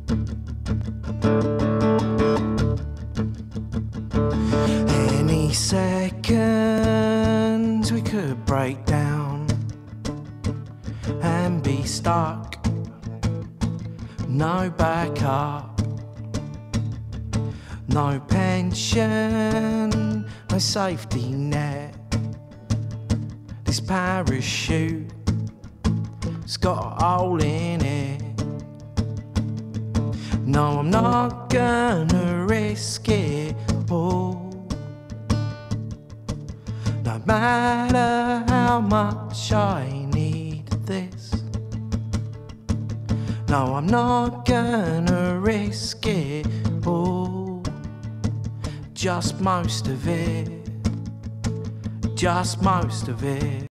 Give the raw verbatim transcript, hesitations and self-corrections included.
Any seconds we could break down and be stuck, no backup, no pension, no safety net. This parachute's got a hole in it. No, I'm not gonna risk it all, no matter how much I need this. No, I'm not gonna risk it all, just most of it, just most of it.